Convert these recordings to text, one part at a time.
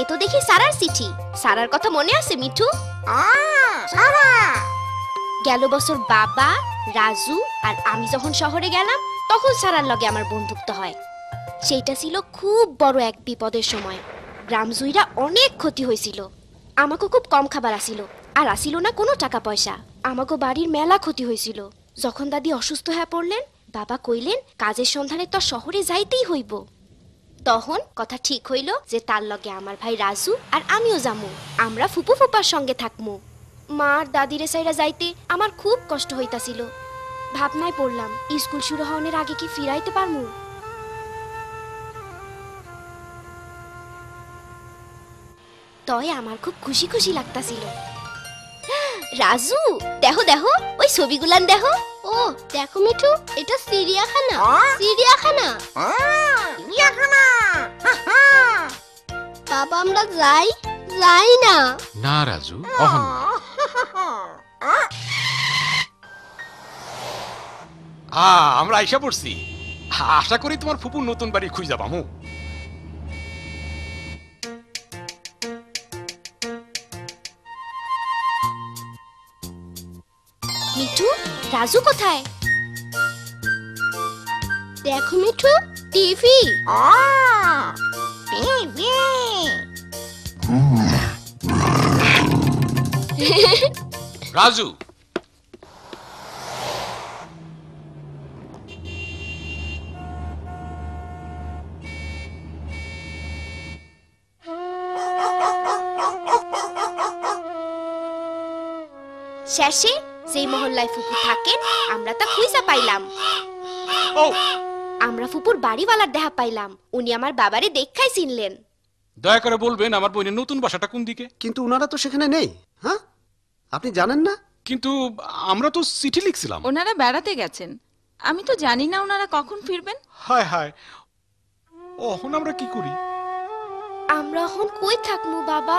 তো দেখি সারার চিঠি। সারার কথা মনে আছে মিঠু? গেল বছর বাবা, রাজু আর আমি যখন শহরে গেলাম তখন সারার লগে আমার বন্ধুত্ব হয়। সেইটা ছিল খুব বড় এক বিপদের সময়। গ্রাম জুইরা অনেক ক্ষতি হয়েছিল। আমাকে খুব কম খাবার আসিল, আর আসিল না কোনো টাকা পয়সা। আমাকে বাড়ির মেলা ক্ষতি হয়েছিল। যখন দাদি অসুস্থ হয়ে পড়লেন, বাবা কইলেন কাজের সন্ধানে তো শহরে যাইতেই হইব। তখন কথা ঠিক হইল যে তার লগে আমার ভাই রাজু আর আমিও যামু। আমরা ফুপু ফুপার সঙ্গে থাকমু। মার দাদিরে সাইরা যাইতে আমার খুব কষ্ট হইতাছিল। ভাবনায় পড়লাম স্কুল শুরু হওয়ার আগে কি ফিরাইতে পারমু। তয় আমার খুব খুশি খুশি লাগতাছিল। রাজু দেখো দেখো ওই ছবিগুলান দেখো। ও দেখো মিঠু, এটা চিড়িয়াখানা। চিড়িয়াখানা বাবা, আমরা যাই যাই না? না রাজু, অহন আমরা আইসা পড়ছি। আশা করি তোমার ফুপুর নতুন বাড়ি খুঁজা পামু। মিঠু, রাজু কোথায়? দেখো মিঠু, টিভি। রাজু, শেষে সেই মহল্লায় ফুপু থাকেন আমরা তা খুঁজা পাইলাম। আমরা ফুপুর বাড়িওয়ালার দেখা পাইলাম। উনি আমার বাবারে দেখাই চিনলেন। দয়া করে বলবেন আমার বোনের নতুন বাসাটা কোন দিকে? কিন্তু ওনারা তো সেখানে নেই। হ্যাঁ, আপনি জানেন না? কিন্তু আমরা তো চিঠি লিখছিলাম। ওনারা বেড়াতে গেছেন, আমি তো জানি না ওনারা কখন ফিরবেন। হায় হায়, এখন আমরা কি করি? আমরা এখন কই থাকমু বাবা?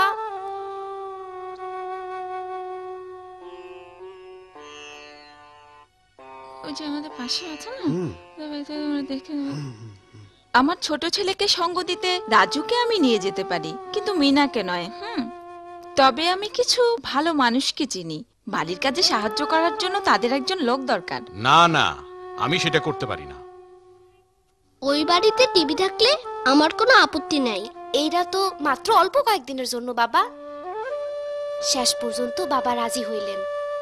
ওই যে আমাদের পাশে আছে না, দেখে আমার ছোট ছেলেকে সঙ্গ দিতে রাজুকে আমি নিয়ে যেতে পারি, কিন্তু মিনাকে নয়। তবে আমি কিছু ভালো মানুষকে চিনি, বাড়ির কাজে সাহায্য করার জন্য তাদের একজন লোক দরকার। না না, আমি সেটা করতে পারি না। ওই বাড়িতে টিভি থাকলে আমার কোনো আপত্তি নাই। এইটা তো মাত্র অল্প কয়েকদিনের জন্য বাবা। শেষ পর্যন্ত বাবা রাজি হইলেন।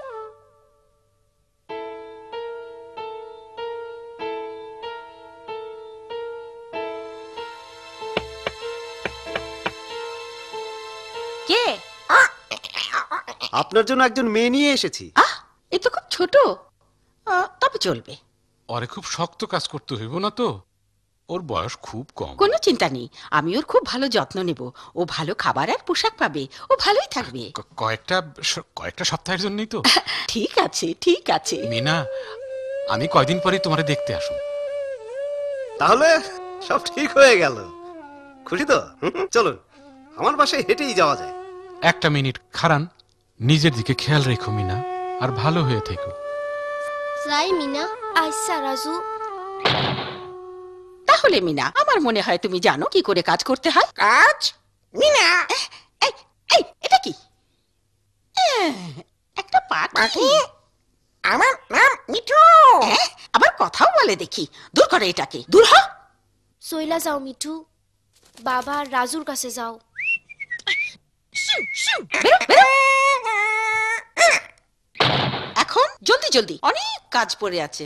কে? আপনার জন্য একজন মেয়ে নিয়ে এসেছি। এ তো খুব ছোট, তবে চলবে। ওরে খুব শক্ত কাজ করতে হইব না তো, ওর বয়স খুব কম। কোনো চিন্তা নেই, আমি ওর খুব ভালো যত্ন নেব। ও ভালো খাবার আর পোশাক পাবে, ও ভালোই থাকবে। কয়েকটা সপ্তাহের জন্যই তো। ঠিক আছে ঠিক আছে। মিনা, আমি কয়দিন পরে তোমারে দেখতে আসুন। তাহলে সব ঠিক হয়ে গেল। খুশি তো? চলুন, আমার বাসায় হেঁটেই যাওয়া যায়। একটা মিনিট খারান, নিজের দিকে খেয়াল রেখো মিনা, আর ভালো হয়ে থেকো। যাই মিনা। আচ্ছা রাজু। তাহলে মিনা, আমার মনে হয় তুমি জানো কি করে কাজ করতে হয়। কাজ? মিনা, এই এই এটা কি? একটা পাখি। আমার নাম মিঠু। আবার কথাও বলে দেখি। দূর করে এটাকে, দূর হ। সইলা যাও মিঠু, বাবা আর রাজুর কাছে যাও। এখন জলদি জলদি, অনেক কাজ পড়ে আছে।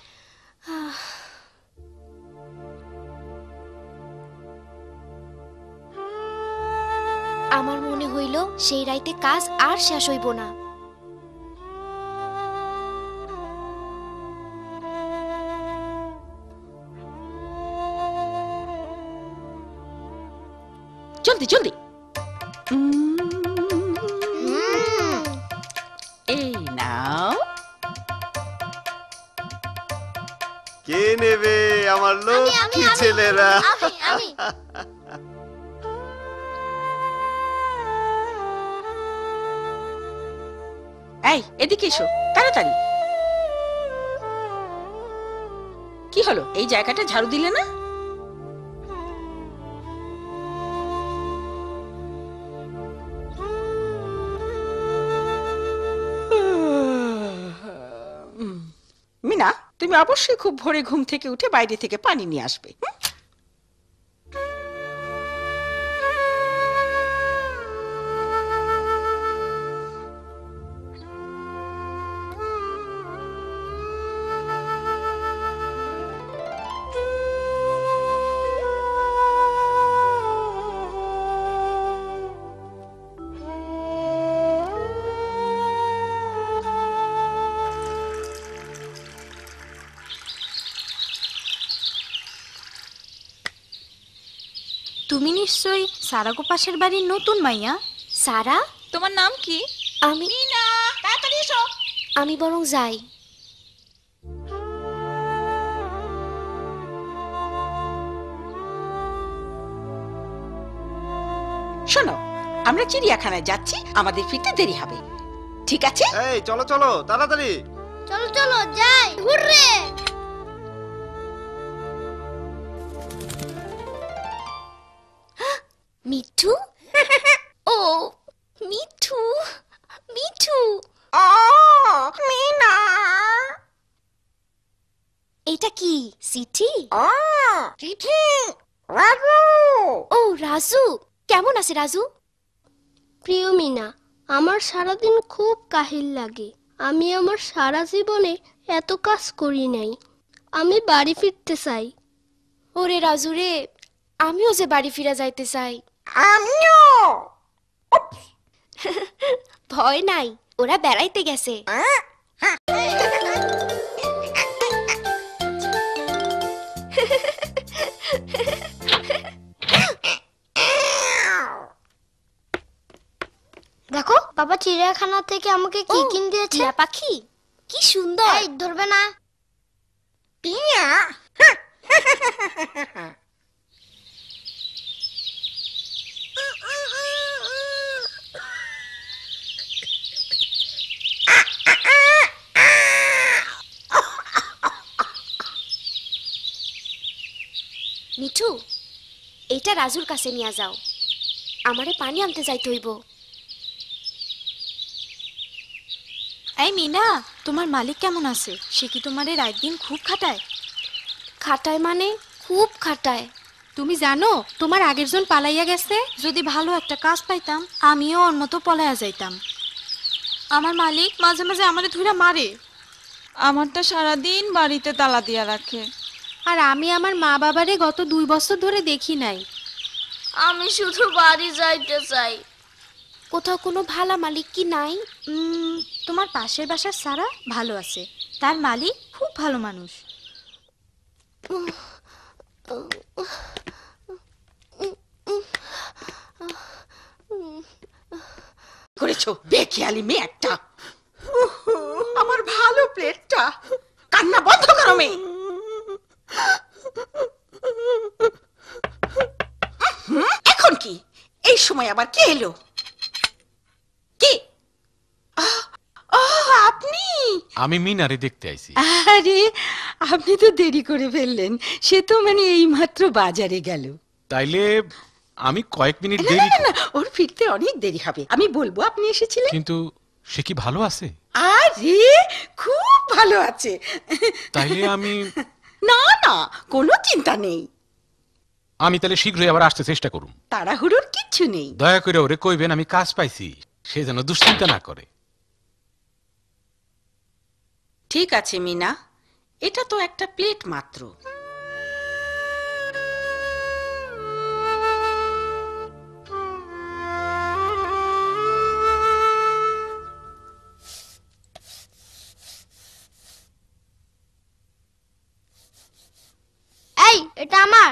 আমার মনে হইল সেই রাইতে কাজ আর শেষ হইব না। জলদি জলদি। এই নাও। কে নেবে আমার লক্ষ্মী ছেলেরা? এই এদিকে এসো তাড়াতাড়ি। কি হলো, এই জায়গাটা ঝাড়ু দিলে না? তুমি অবশ্যই খুব ভোরে ঘুম থেকে উঠে বাইরে থেকে পানি নিয়ে আসবে। তুমি নিশ্চয়ই সারাগো পাশের বাড়ির নতুন মাইয়া। সারা, তোমার নাম কি? আমি মিনা, তাড়াতাড়ি এসো। আমি বরং যাই। শোনো, আমরা চিড়িয়াখানায় যাচ্ছি, আমাদের ফিরতে দেরি হবে, ঠিক আছে? এই চলো চলো তাড়াতাড়ি। চলো চলো যাই, হুররে। মিঠু, ও মিঠু, মিঠু, মিনা, এটা কি চিঠি? চিঠি, রাজু। ও রাজু, কেমন আছে রাজু? প্রিয় মিনা, আমার সারাদিন খুব কাহিল লাগে। আমি আমার সারা জীবনে এত কাজ করি নাই। আমি বাড়ি ফিরতে চাই। ওরে রাজু রে, আমিও যে বাড়ি ফিরে যাইতে চাই। আমিও। ভয় নাই, ওরা বেড়াইতে গেছে। দেখো, বাবা চিড়িয়াখানা থেকে আমাকে কি ও, কিনে দিয়েছে। টিয়া পাখি, কি সুন্দর। এই ধরবে না। টিয়া। মিঠু, এটা রাজুর কাছে নিয়ে যাও, আমারে পানি আনতে যাইতে হইব। এই মিনা, তোমার মালিক কেমন আছে? সে কি তোমারে রাত দিন খুব খাটায়? খাটায় মানে খুব খাটায়। তুমি জানো তোমার আগের জন পালাইয়া গেছে। যদি ভালো একটা কাজ পাইতাম আমিও ওর মতো পলাইয়া যাইতাম। আমার মালিক মাঝে মাঝে আমারে ধইরা মারে। আমারটা সারাদিন বাড়িতে তালা দিয়া রাখে। আর আমি আমার মা বাবারে গত 2 বছর ধরে দেখি নাই। আমি শুধু বাড়ি যাইতে চাই। কোথাও কোনো ভালো মালিক কি নাই? তোমার পাশের বাসার সারা ভালো আছে, তার মালিক খুব ভালো মানুষ। করেছো বেখেয়ালি মেয়ে একটা। আমার ভালো প্লেটটা। কান্না বন্ধ করো মেয়ে। এখন কি এই সময় আবার কে এলো? কে? আপনি? আমি মিনারে দেখতে আইছি। আরে, আপনি তো দেরি করে ফেললেন। সে তো মানে এইমাত্র বাজারে গেল। তাইলে আমি কয়েক মিনিট না দেরি। না না, ওর ফিরতে অনেক দেরি হবে। আমি বলবো আপনি এসেছিলেন। কিন্তু সে কি ভালো আছে? আরে, খুব ভালো আছে। তাইলে আমি না না, কোনো চিন্তা নেই। তাহলে শীঘ্রই আবার আসতে চেষ্টা করুম। তাড়াহুড়োর কিচ্ছু নেই। দয়া করে ওরে কইবেন আমি কাজ পাইছি, সে যেন দুশ্চিন্তা না করে। ঠিক আছে মিনা, এটা তো একটা প্লেট মাত্র। এই, এটা আমার।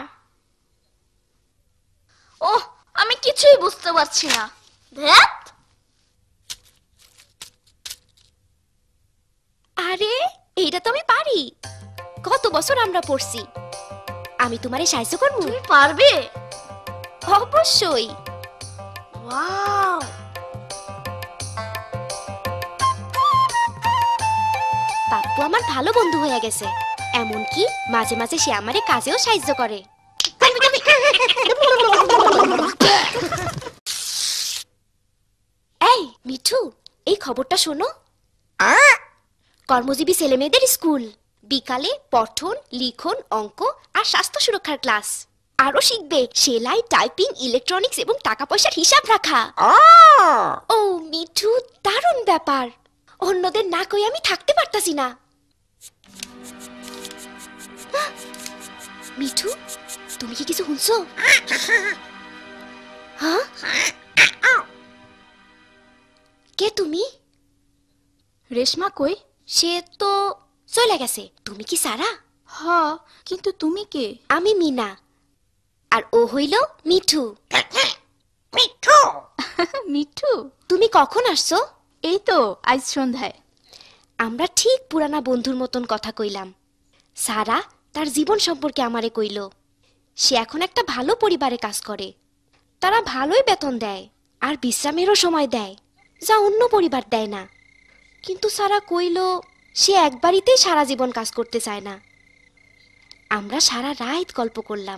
ওহ, আমি কিছুই বুঝতে পারছি না। ধ্যাৎ। আরে এইটা তো আমি পারি, কত বছর আমরা পড়ছি। আমি তোমারে সাহায্য করবো। তুমি পারবে? অবশ্যই। ওয়াও। পাপ্পু আমার ভালো বন্ধু হয়ে গেছে, এমনকি মাঝে মাঝে সে আমারে কাজেও সাহায্য করে। এই মিঠু, এই খবরটা শোনো। কর্মজীবী ছেলেমেয়েদের স্কুল, বিকালে পঠন, লিখন, অঙ্ক আর স্বাস্থ্য সুরক্ষার ক্লাস। আরো শিখবে সেলাই, টাইপিং, ইলেকট্রনিক্স এবং টাকা পয়সার হিসাব রাখা। ও মিঠু, দারুণ ব্যাপার। অন্যদের না কই আমি থাকতে পারতাছি না। মিঠু, তুমি কি কিছু শুনছো? হ্যাঁ, কে তুমি? রেশমা কই? সে তো চলে গেছে। তুমি কি সারা? হ, কিন্তু তুমি কে? আমি মিনা, আর ও হইল মিঠু। মিঠু, তুমি কখন আসছো? এই তো আজ সন্ধ্যায়। আমরা ঠিক পুরানা বন্ধুর মতন কথা কইলাম। সারা তার জীবন সম্পর্কে আমারে কইল। সে এখন একটা ভালো পরিবারে কাজ করে। তারা ভালোই বেতন দেয় আর বিশ্রামেরও সময় দেয়, যা অন্য পরিবার দেয় না। কিন্তু সারা কইল সে একবারিতেই সারা জীবন কাজ করতে চায় না। আমরা সারা রাত গল্প করলাম।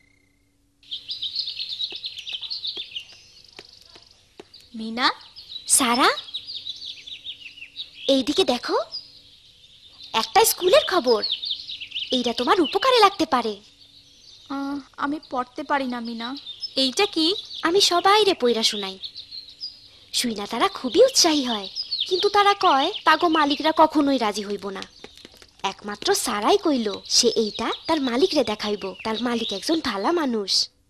মিনা, সারা, এইদিকে দেখো, একটা স্কুলের খবর। এইটা তোমার উপকারে লাগতে পারে। আমি পড়তে পারি না মিনা। এইটা কি? আমি সবাইরে পইরা শুনাই। শুইনা তারা খুবই উৎসাহী হয়, কিন্তু তারা কয় তাগো মালিকরা কখনোই রাজি হইব না। একমাত্র সারাই কইল সে এইটা তার মালিকরে দেখাইব। তার মালিক একজন ভালা মানুষ।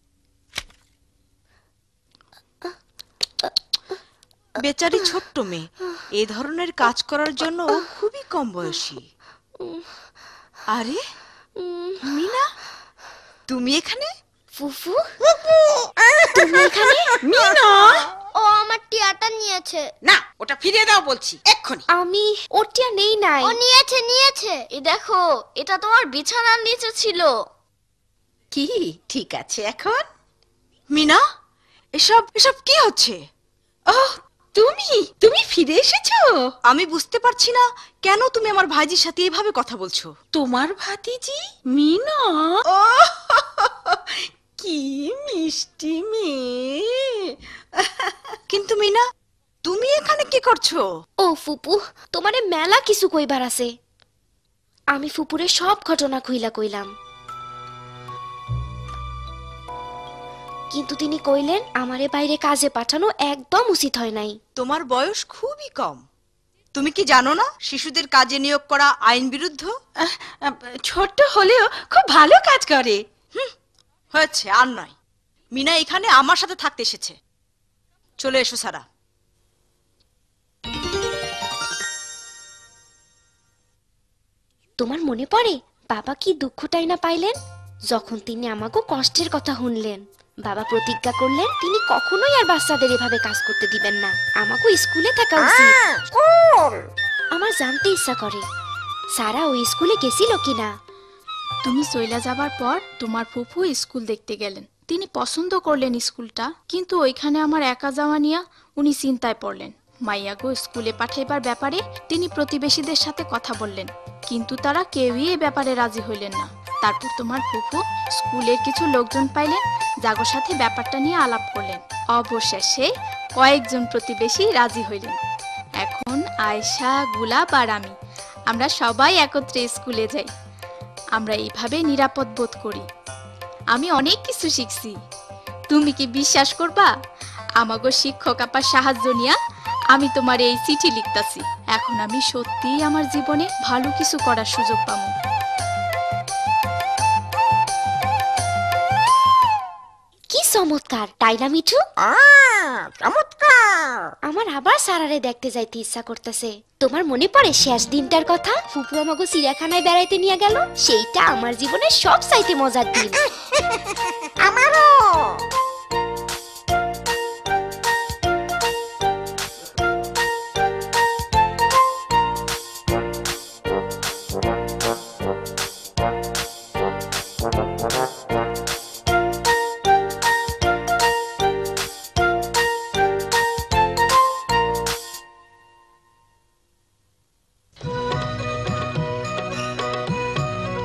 বেচারি ছোট্ট মেয়ে, এ ধরনের কাজ করার জন্য ও খুবই কম বয়সী। আরে মিনা, তুমি এখানে? ফুফু, তুমি এখানে? মিনা, ও আমার টিয়াটা নিয়েছে। না, ওটা ফিরিয়ে দাও বলছি এক্ষুনি। আমি ওটিয়া নেই নাই। ও নিয়েছে। এই দেখো, এটা তোমার বিছানার নিচে ছিল। কি ঠিক আছে এখন? মিনা, এসব এসব কি হচ্ছে? ওহ, তুমি ফিরে এসেছো? আমি বুঝতে পারছি না কেন তুমি আমার ভাইজির সাথে এভাবে কথা বলছো। তোমার ভাতিজি মিনা? ও কি মিষ্টি মেয়ে। কিন্তু মিনা, তুমি এখানে কি করছো? ও ফুপু, তোমারে মেলা কিছু কইবার আছে। আমি ফুপুরে সব ঘটনা খুইলা কইলাম, কিন্তু তিনি কইলেন আমারে বাইরে কাজে পাঠানো একদম উচিত হয় নাই। তোমার বয়স খুবই কম। তুমি কি জানো না শিশুদের কাজে নিয়োগ করা আইন বিরুদ্ধ? ছোট হলেও খুব ভালো কাজ করে। হয়েছে, আর নয়। মিনা এখানে আমার সাথে থাকতে এসেছে। চলে এসো সারা। তোমার মনে পড়ে বাবা কি দুঃখটাই না পাইলেন যখন তিনি আমাকে কষ্টের কথা শুনলেন। বাবা প্রতিজ্ঞা করলেন তিনি কখনোই আর বাচ্চাদের এভাবে কাজ করতে দিবেন না। আমাকে স্কুলে থাকা উচিত। আমার জানতে ইচ্ছা করে সারা ওই স্কুলে গেছিল কিনা। তুমি চইলা যাবার পর তোমার ফুফু স্কুল দেখতে গেলেন। তিনি পছন্দ করলেন স্কুলটা, কিন্তু ওইখানে আমার একা যাওয়া নিয়ে উনি চিন্তায় পড়লেন। মাইয়াগো স্কুলে পাঠাইবার ব্যাপারে তিনি প্রতিবেশীদের সাথে কথা বললেন, কিন্তু তারা কেউই এ ব্যাপারে রাজি হইলেন না। তারপর তোমার ফুফু স্কুলের কিছু লোকজন পাইলেন, যাগোর সাথে ব্যাপারটা নিয়ে আলাপ করলেন। অবশেষে কয়েকজন প্রতিবেশী রাজি হইলেন। এখন আয়শা, গুলাব আর আমরা সবাই একত্রে স্কুলে যাই। আমরা এইভাবে নিরাপদ বোধ করি। আমি অনেক কিছু শিখছি। তুমি কি বিশ্বাস করবা, আমাগো শিক্ষক আপার সাহায্য নিয়া আমি তোমার এই চিঠি লিখতাছি। এখন আমি সত্যিই আমার জীবনে ভালো কিছু করার সুযোগ পাবো। কি চমৎকার, তাই না মিঠু? চমৎকার। আমার আবার সারারে দেখতে যাইতে ইচ্ছা করতেছে। তোমার মনে পড়ে শেষ দিনটার কথা? ফুপু আমাকে চিড়িয়াখানায় বেড়াইতে নিয়ে গেল। সেইটা আমার জীবনের সব চাইতে মজার দিন।